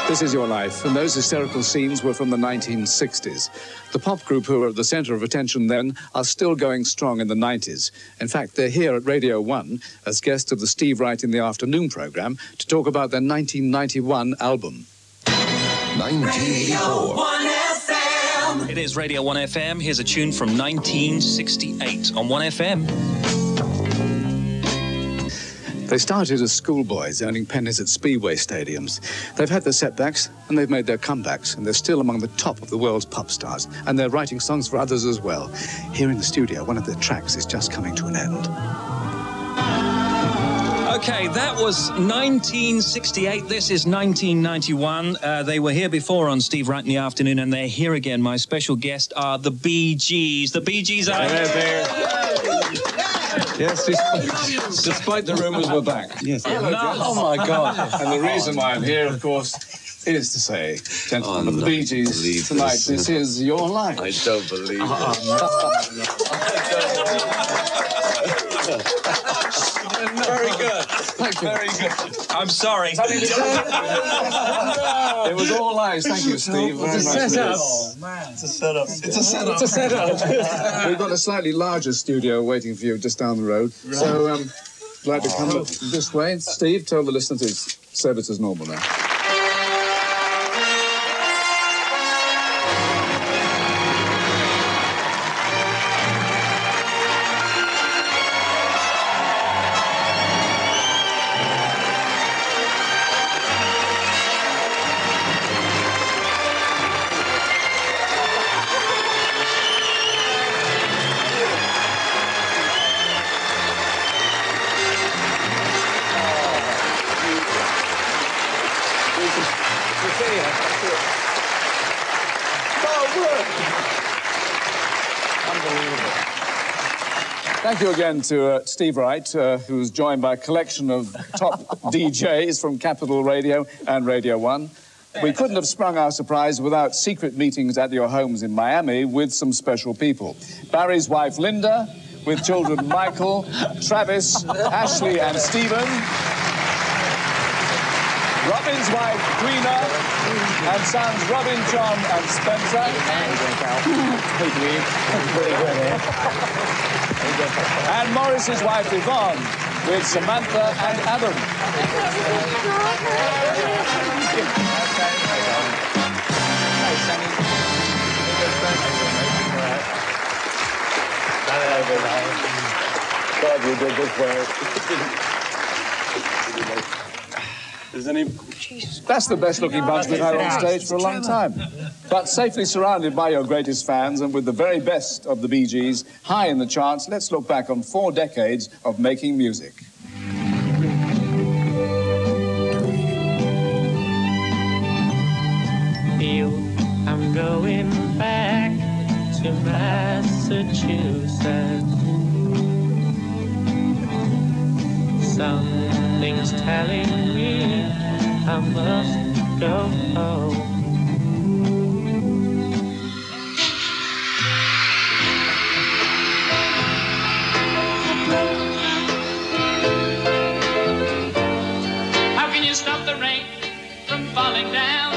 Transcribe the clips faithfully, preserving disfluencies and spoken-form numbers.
This Is Your Life, and those hysterical scenes were from the nineteen sixties. The pop group who were at the centre of attention then are still going strong in the nineties. In fact, they're here at Radio one as guests of the Steve Wright in the Afternoon programme to talk about their nineteen ninety-one album. nineteen eighty-four. one F M. It is Radio one F M. Here's a tune from nineteen sixty-eight on one F M. They started as schoolboys earning pennies at speedway stadiums. They've had their setbacks and they've made their comebacks, and they're still among the top of the world's pop stars, and they're writing songs for others as well. Here in the studio, one of their tracks is just coming to an end. Okay, that was nineteen sixty-eight. This is nineteen ninety-one. Uh, they were here before on Steve Wright in the Afternoon, and they're here again. My special guests are the Bee Gees. The Bee Gees are here. Yes, despite, despite the rumours we're back. Yes. Hello, no. Oh, my God. And the reason why I'm here, of course, is to say, gentlemen oh, of the Bee Gees, tonight, this. this is your life. I don't believe it. Very good. Thank you. Very good. I'm sorry. It was all lies. Thank you, Steve. Very it's nice. a setup. Oh, man. It's a setup. It's a setup. It's a setup. We've got a slightly larger studio waiting for you just down the road. Right. So, um, I'd like to come oh. this way. Steve, tell the listeners it's service as normal now. Thank you again to uh, Steve Wright, uh, who's joined by a collection of top D Js from Capital Radio and Radio one. We couldn't have sprung our surprise without secret meetings at your homes in Miami with some special people. Barry's wife, Linda, with children Michael, Travis, Ashley and Stephen. Robin's wife, Queena, and sons Robin, John and Spencer. And Morris's wife, Yvonne, with Samantha and Adam. God, you did this well. Is any... That's the best-looking bunch we've had on stage for a long time. But safely surrounded by your greatest fans and with the very best of the Bee Gees high in the charts, let's look back on four decades of making music. Feel I'm going back to Massachusetts. Something's telling me I must go home. How can you stop the rain from falling down?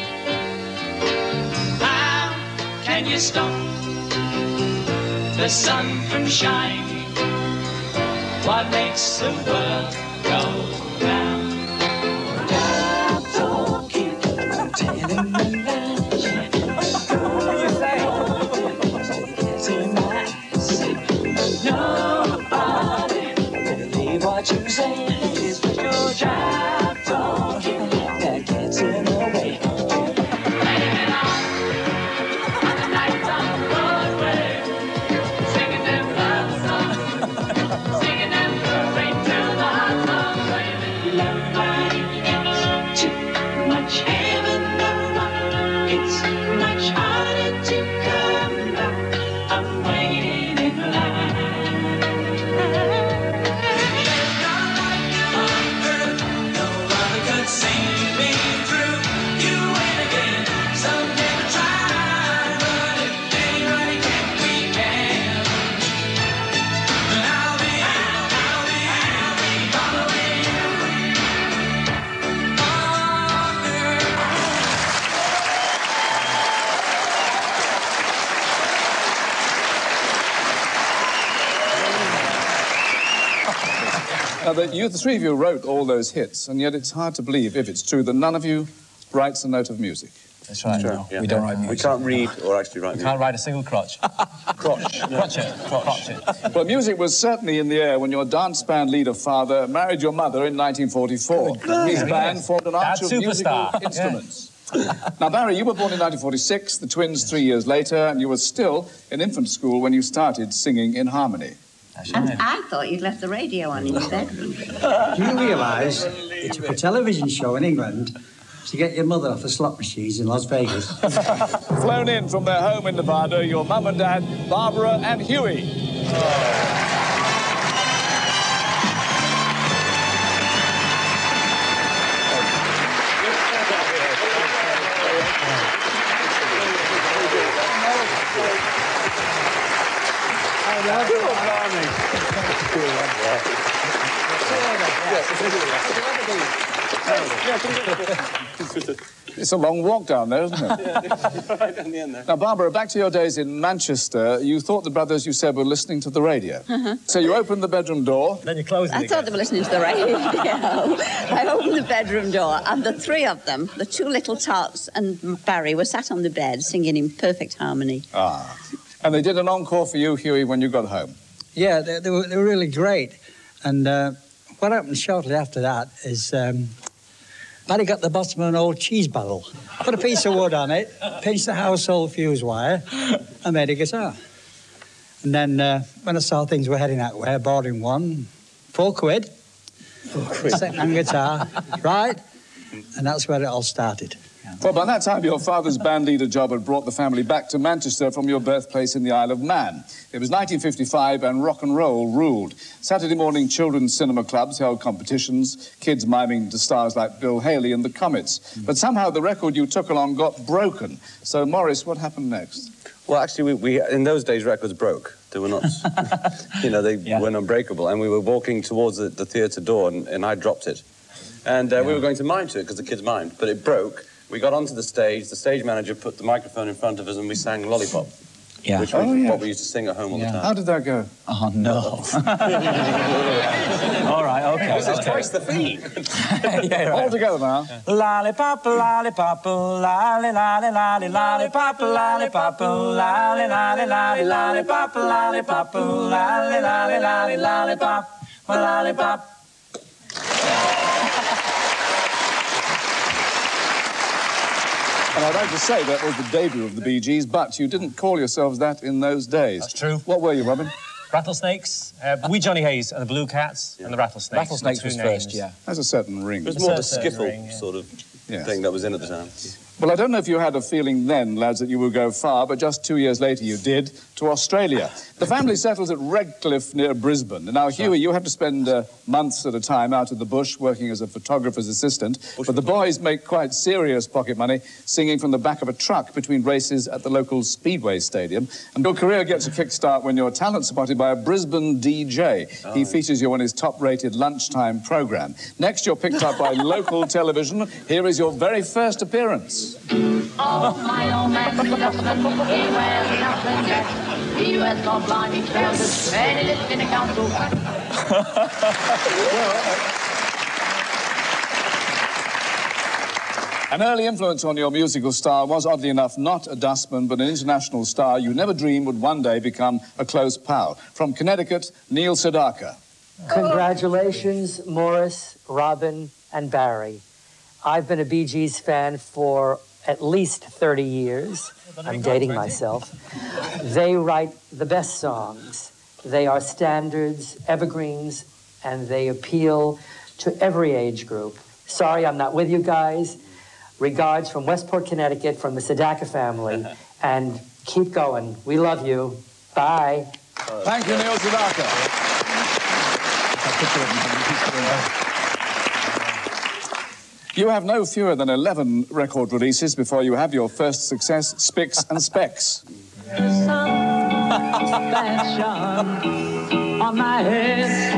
How can you stop the sun from shining? What makes the world go round? Stop talking, I'm telling you now. Nobody believe what you say. It's your job talking that gets in the way. Laying it on, on the nights on Broadway, singing them love songs, singing them straight to the heart. Now, the, you, the three of you wrote all those hits, and yet it's hard to believe, if it's true, that none of you writes a note of music. That's right. No, yeah. We don't write music. We can't read or actually write we music. can't write a single crotch. Crotch. Crotchet. Crotchet. Well, music was certainly in the air when your dance band leader father married your mother in nineteen forty-four. His band formed an arch of musical instruments. Now, Barry, you were born in nineteen forty-six, the twins three years later, and you were still in infant school when you started singing in harmony. And I thought you'd left the radio on in your bedroom. Do you realise it took a television show in England to get your mother off the slot machines in Las Vegas? Flown in from their home in Nevada, your mum and dad, Barbara and Huey. Oh. It's a long walk down there, isn't it? Right down the end there. Now, Barbara, back to your days in Manchester, you thought the brothers, you said, were listening to the radio. Uh-huh. So you opened the bedroom door. Then you closed it I again. thought they were listening to the radio. I opened the bedroom door, and the three of them, the two little tots and Barry, were sat on the bed singing in perfect harmony. Ah. And they did an encore for you, Huey, when you got home. Yeah, they, they, were, they were really great. And uh, what happened shortly after that is um, Barry got the bottom of an old cheese barrel, put a piece of wood on it, pinched the household fuse wire, and made a guitar. And then uh, when I saw things were heading that way, I bought him one, four quid, four quid. second-hand guitar, right? And that's where it all started. Well, by that time, your father's band leader job had brought the family back to Manchester from your birthplace in the Isle of Man. It was nineteen fifty-five, and rock and roll ruled. Saturday morning children's cinema clubs held competitions, kids miming to stars like Bill Haley and the Comets. Mm. But somehow the record you took along got broken. So, Maurice, what happened next? Well, actually, we, we in those days, records broke. They were not, you know, they yeah. weren't unbreakable. And we were walking towards the, the theatre door, and, and I dropped it. And uh, yeah. we were going to mime to it, because the kids mimed, but it broke. We got onto the stage, the stage manager put the microphone in front of us, and we sang Lollipop. Yeah. Which oh, was yeah. what we used to sing at home all yeah. the time. How did that go? Oh, no. All right, OK. This is twice the fee. yeah, right. All together now. Lollipop, lollipop, lolly, lolly, lolly, lollipop, lollipop, lolly, lolly, lolly, lollipop, lollipop, lolly, lolly, lolly, lollipop, lollipop. And I'd like to say that was the debut of the Bee Gees, but you didn't call yourselves that in those days. That's true. What were you, Robin? Rattlesnakes, uh, we Johnny Hayes and the Blue Cats yeah. and the Rattlesnakes. Rattlesnakes was names. first, yeah. There's a certain ring. It was more the certain skiffle ring, yeah. sort of yes. thing that was in at the time. Well, I don't know if you had a feeling then, lads, that you would go far, but just two years later you did, to Australia. The family settles at Redcliffe near Brisbane. Now, Huey, you have to spend uh, months at a time out in the bush working as a photographer's assistant, bush but the boys make quite serious pocket money singing from the back of a truck between races at the local Speedway Stadium. And your career gets a kickstart when your talent spotted by a Brisbane D J. Oh, he yeah. features you on his top-rated lunchtime programme. Next, you're picked up by local television. Here is your very first appearance. Oh, my old man, Dustin, he wears nothing yet. He wears no blinding trousers, and he lives in a council. An early influence on your musical style was, oddly enough, not a dustman, but an international star you never dreamed would one day become a close pal. From Connecticut, Neil Sedaka. Congratulations, Morris, Robin, and Barry. I've been a Bee Gees fan for at least thirty years. I'm dating myself. They write the best songs. They are standards, evergreens, and they appeal to every age group. Sorry I'm not with you guys. Regards from Westport, Connecticut, from the Sedaka family. And keep going. We love you. Bye. Thank you, Neil Sedaka. You have no fewer than eleven record releases before you have your first success, Spicks and Specks. The sun shone on my head.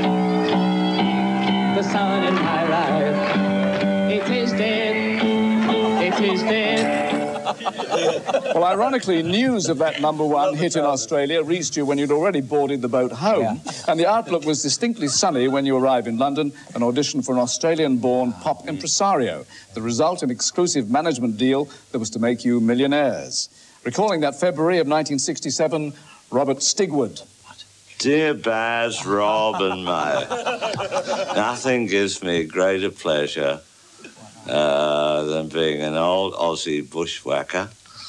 The sun in my life, it is dead, it is dead. Well, ironically, news of that number one hit in Australia reached you when you'd already boarded the boat home. Yeah. And the outlook was distinctly sunny when you arrived in London and auditioned for an Australian-born pop impresario. The result, an exclusive management deal that was to make you millionaires. Recalling that February of nineteen sixty-seven, Robert Stigwood. Dear Baz, Rob and Mo, nothing gives me greater pleasure uh, than being an old Aussie bushwhacker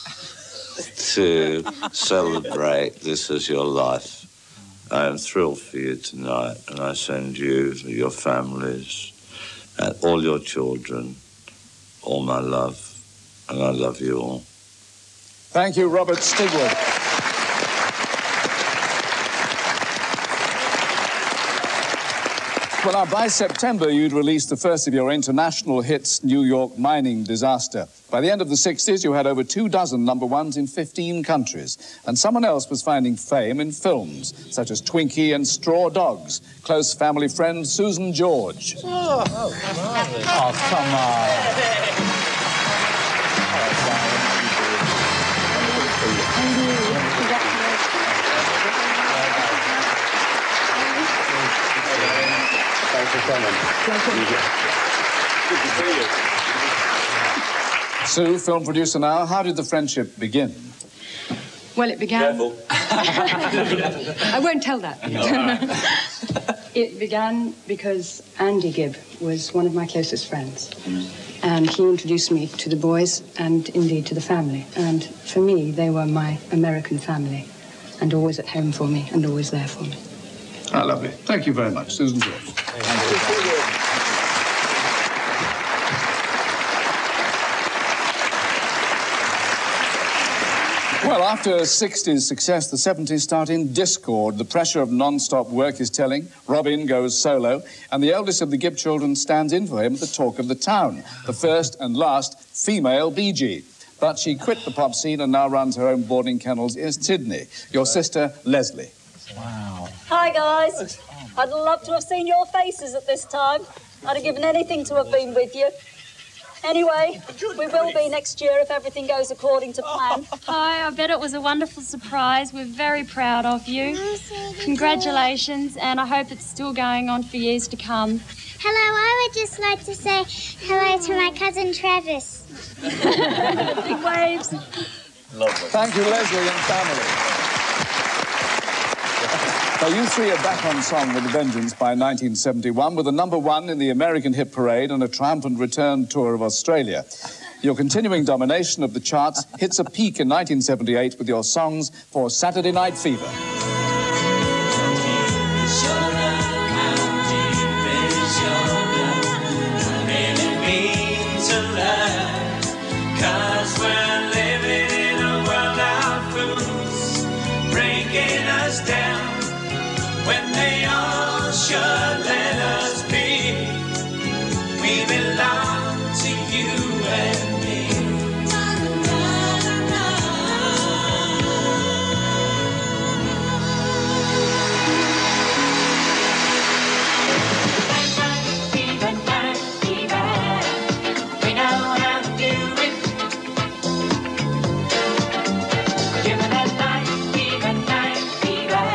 to celebrate this as your life. I am thrilled for you tonight, and I send you, your families, and all your children, all my love, and I love you all. Thank you, Robert Stigwood. Well, now, by September, you'd released the first of your international hits, New York Mining Disaster. By the end of the sixties, you had over two dozen number ones in fifteen countries. And someone else was finding fame in films, such as Twinkie and Straw Dogs. Close family friend Susan George. Oh, oh, oh come on. Thanks for coming. Good to see you. Sue, film producer now, how did the friendship begin? Well, it began... Careful. I won't tell that. It began because Andy Gibb was one of my closest friends. And he introduced me to the boys and indeed to the family. And for me, they were my American family and always at home for me and always there for me. Ah, lovely. Thank you very much, Susan George. Thank you. Well, after sixties success, the seventies start in discord. The pressure of non-stop work is telling. Robin goes solo, and the eldest of the Gibb children stands in for him at the talk of the town, the first and last female Bee Gee. But she quit the pop scene and now runs her own boarding kennels in Sydney. Your sister, Leslie. Wow. Hi, guys. I'd love to have seen your faces at this time. I'd have given anything to have been with you. Anyway, we will be next year if everything goes according to plan. Hi, I bet it was a wonderful surprise. We're very proud of you. Congratulations, and I hope it's still going on for years to come. Hello, I would just like to say hello to my cousin Travis. Big waves. Lovely. Thank you, Leslie and family. Now, you three are back on song with a vengeance by nineteen seventy-one, with a number one in the American hit parade and a triumphant return tour of Australia. Your continuing domination of the charts hits a peak in nineteen seventy-eight with your songs for Saturday Night Fever. When they all should let us be, we belong to you and me. Even night, even, we know how to do it. Even at night, even night, even.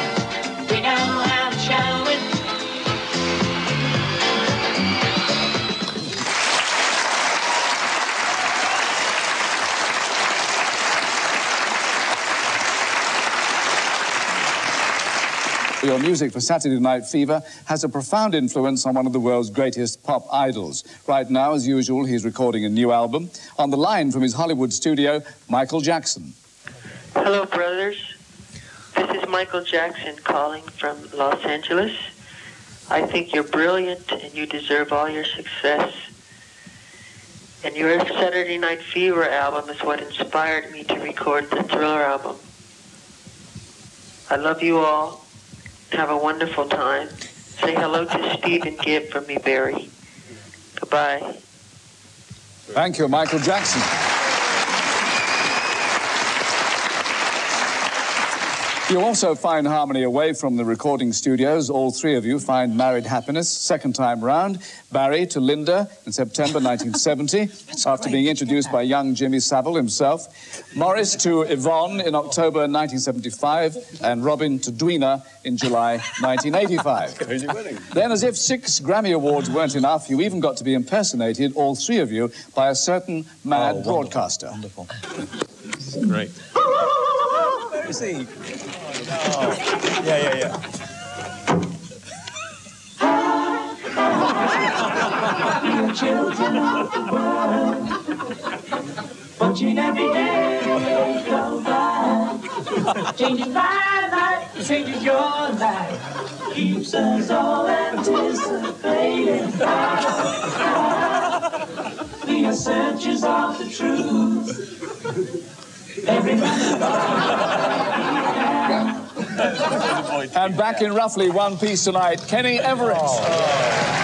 Your music for Saturday Night Fever has a profound influence on one of the world's greatest pop idols. Right now, as usual, he's recording a new album. On the line from his Hollywood studio, Michael Jackson. Hello, brothers. This is Michael Jackson calling from Los Angeles. I think you're brilliant and you deserve all your success. And your Saturday Night Fever album is what inspired me to record the Thriller album. I love you all. Have a wonderful time. Say hello to Steve and Gibb from me, Barry. Goodbye. Thank you, Michael Jackson. You also find harmony away from the recording studios. All three of you find married happiness second time round. Barry to Linda in September nineteen seventy, after being introduced by young Jimmy Savile himself. Morris to Yvonne in October nineteen seventy-five, and Robin to Dwena in July nineteen eighty-five. Then, as if six Grammy Awards weren't enough, you even got to be impersonated, all three of you, by a certain mad Oh, broadcaster. Wonderful. Great. Let me see. Oh. Yeah, yeah, yeah. You children of the world, watching every day go by, changing my life, changes your life, keeps us all anticipating. We are searchers of the truth. And back in roughly one piece tonight, Kenny Everett. Oh.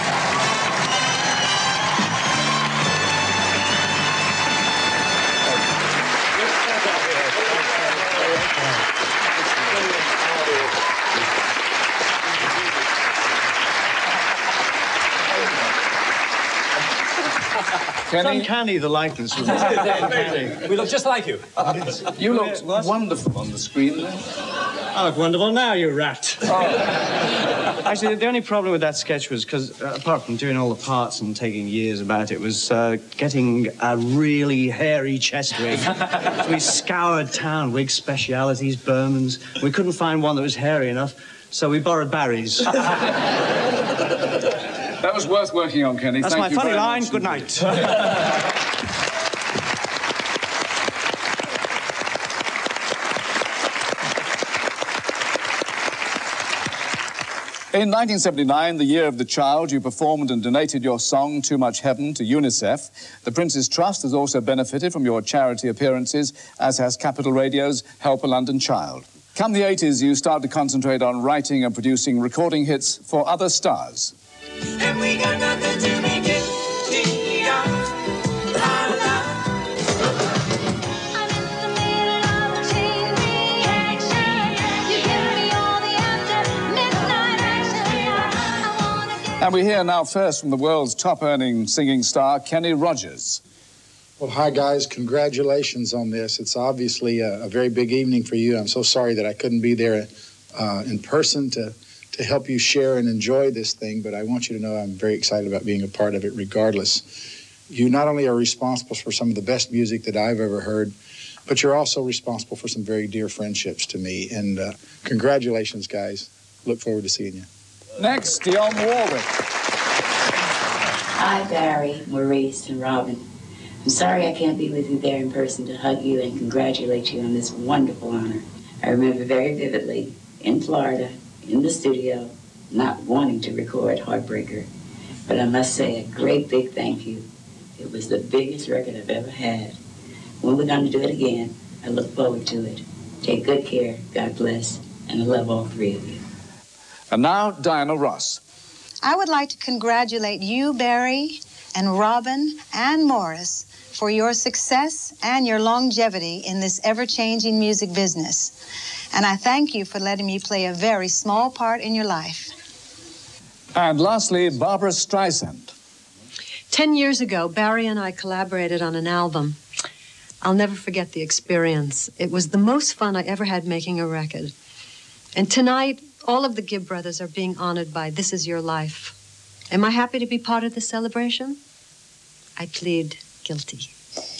Kenny? It's uncanny, the likeness. Uncanny. We look just like you. You looked wonderful on the screen there. I look wonderful now, you rat. Oh. Actually, the only problem with that sketch was because, uh, apart from doing all the parts and taking years about it, was uh, getting a really hairy chest wig. So we scoured town, wig specialities, Bermans. We couldn't find one that was hairy enough, so we borrowed Barry's. That was worth working on, Kenny. That's Thank my funny very line. much Good indeed. night. In nineteen seventy-nine, the year of the child, you performed and donated your song, Too Much Heaven, to UNICEF. The Prince's Trust has also benefited from your charity appearances, as has Capital Radio's Help a London Child. Come the eighties, you start to concentrate on writing and producing recording hits for other stars. And we got nothing to be guilty of. La, la. I'm in the middle of a chain reaction. You give me all the after midnight action. I wanna get... And we hear now first from the world's top-earning singing star, Kenny Rogers. Well, hi, guys. Congratulations on this. It's obviously a, a very big evening for you. I'm so sorry that I couldn't be there uh, in person to to help you share and enjoy this thing, but I want you to know I'm very excited about being a part of it regardless. You not only are responsible for some of the best music that I've ever heard, but you're also responsible for some very dear friendships to me. And uh, congratulations, guys. Look forward to seeing you. Next, Dionne Warwick. Hi, Barry, Maurice, and Robin. I'm sorry I can't be with you there in person to hug you and congratulate you on this wonderful honor. I remember very vividly in Florida, in the studio, not wanting to record Heartbreaker, but I must say a great big thank you. It was the biggest record I've ever had. When we're going to do it again, I look forward to it. Take good care, God bless, and I love all three of you. And now, Diana Ross. I would like to congratulate you, Barry, and Robin, and Morris for your success and your longevity in this ever-changing music business. And I thank you for letting me play a very small part in your life. And lastly, Barbra Streisand. Ten years ago, Barry and I collaborated on an album. I'll never forget the experience. It was the most fun I ever had making a record. And tonight, all of the Gibb brothers are being honored by This Is Your Life. Am I happy to be part of the celebration? I plead guilty.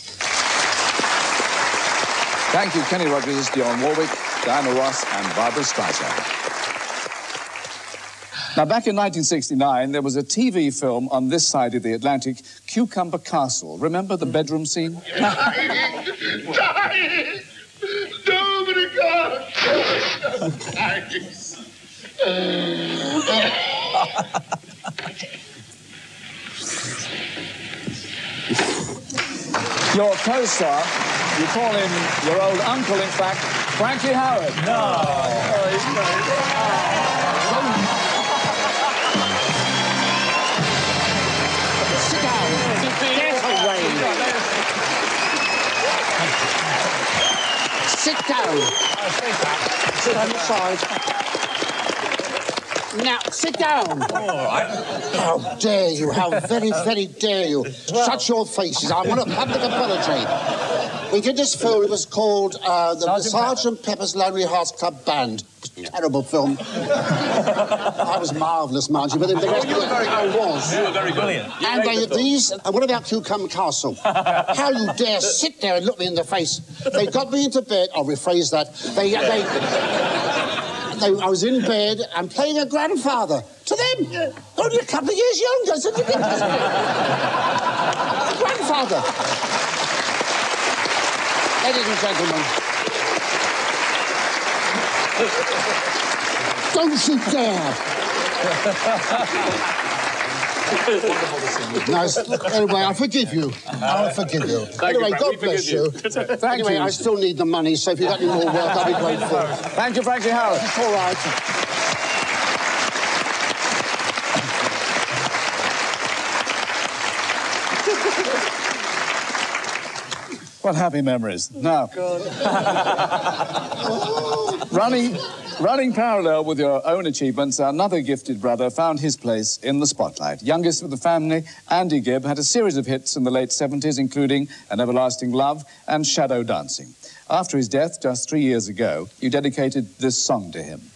Thank you, Kenny Rogers, Dionne Warwick, Diana Ross, and Barbra Streisand. Now, back in nineteen sixty-nine, there was a T V film on this side of the Atlantic, Cucumber Castle. Remember the bedroom scene? Dying! Dying! Nobody got Your co-star, you call him your old uncle, in fact, Frankie Howard. No. Oh, he's Sit down. sit down. Stand aside. Now, sit down. All right. How dare you? How very, very dare you? Shut your faces. I want a public apology. We did this film. It was called uh, the Sergeant, Sergeant Pepper's Lonely Hearts Club Band. Terrible film. I was marvellous, mind you, but the rest Oh, you were very I good. was. You were very brilliant. You And made they, the film. these, and what about Cucumber Castle? How you dare sit there and look me in the face? They got me into bed. I'll rephrase that. They, they, they, I was in bed and playing a grandfather to them. Only a couple of years younger. So you can grandfather. Ladies and gentlemen. Don't you dare! Nice. Anyway, I forgive you. I forgive you. Thank anyway, you, Frank. God We bless forgive you. you. Thank anyway, you. I still need the money, so if you've got any more work, I'll be grateful. Thank you, Frankie Howard. All right. What happy memories. Now, running, running parallel with your own achievements, another gifted brother found his place in the spotlight. Youngest of the family, Andy Gibb, had a series of hits in the late seventies, including An Everlasting Love and Shadow Dancing. After his death just three years ago, you dedicated this song to him.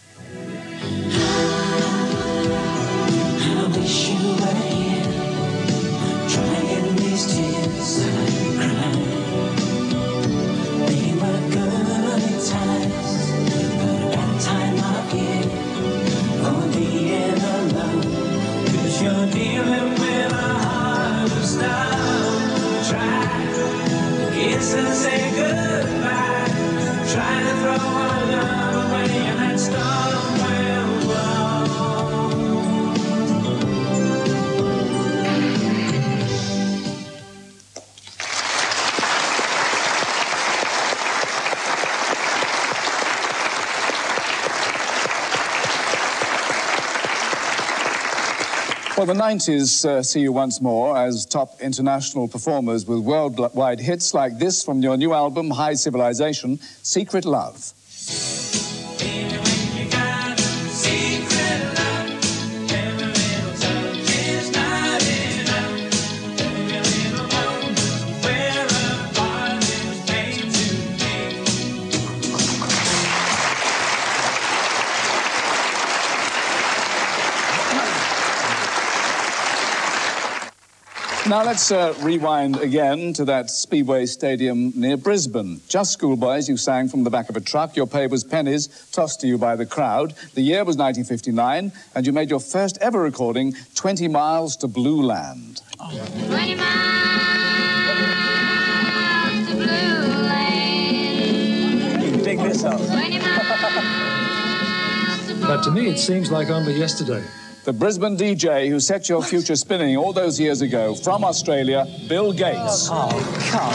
I wish you were here, drying these tears I cry. They were good times, but a bad time of year for being alone. 'Cause you're dealing with a heart of stone. Try to kiss and say goodbye. Try to throw our love away and that storm will blow. Well, the nineties uh, see you once more as top international performers with worldwide hits like this from your new album, High Civilization, Secret Love. Now let's uh, rewind again to that Speedway Stadium near Brisbane. Just schoolboys, you sang from the back of a truck. Your pay was pennies tossed to you by the crowd. The year was nineteen fifty-nine, and you made your first ever recording, twenty miles to Blue Land. twenty miles to Blue Land. You can dig this up. twenty miles to Blue But to me, it seems like only yesterday. The Brisbane D J who set your future spinning all those years ago, from Australia, Bill Gates. Oh, come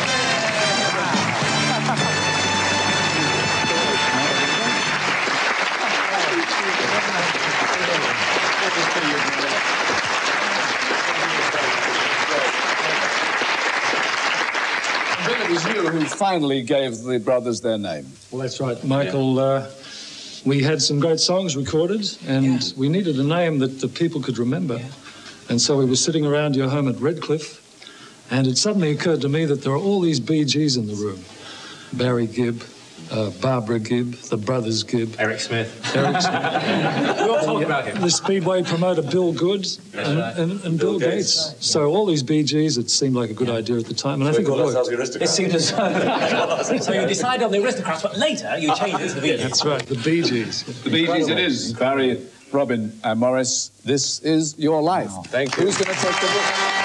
Bill, it was you who finally gave the brothers their name. Well, that's right, Michael. Uh, we had some great songs recorded, and yeah. we needed a name that the people could remember. Yeah. And so we were sitting around your home at Redcliffe, and it suddenly occurred to me that there are all these Bee Gees in the room. Barry Gibb, uh, Barbra Gibb, the brothers Gibb. Eric Smith. Eric Smith. We all talk about him. The Speedway promoter Bill Good and, right. and, and Bill, Bill Gates. Gates. So all these Bee Gees, it seemed like a good idea at the time, and so I think it worked. It seemed as so you decided on the aristocrats, but later you changed it to the Bee Gees. That's right, the Bee Gees. The Bee Gees it is. Barry, Robin and Morris, this is your life. Oh, thank you. Who's going to take the book?